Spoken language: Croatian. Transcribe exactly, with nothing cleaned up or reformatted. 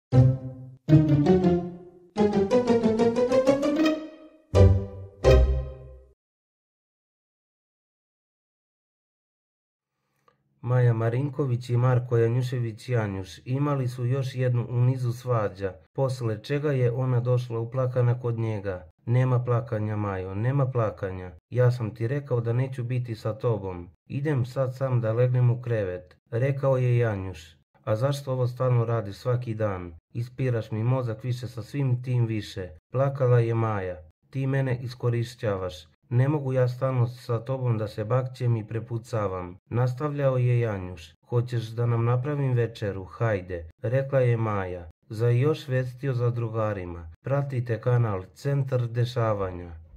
Maja Marinković i Marko Janjušević Janjuš imali su još jednu u nizu svađa, posle čega je ona došla uplakana kod njega. Nema plakanja, Majo, nema plakanja. Ja sam ti rekao da neću biti sa tobom. Idem sad sam da legnem u krevet, rekao je Janjuš. A zašto ovo stalno radiš svaki dan? Ispiraš mi mozak više sa svim tim više. Plakala je Maja. Ti mene iskorišćavaš. Ne mogu ja stalno sa tobom da se bakćem i prepucavam. Nastavljao je Janjuš. Hoćeš da nam napravim večeru? Hajde, rekla je Maja. Za još vesti o zadrugarima. Pratite kanal Centar dešavanja.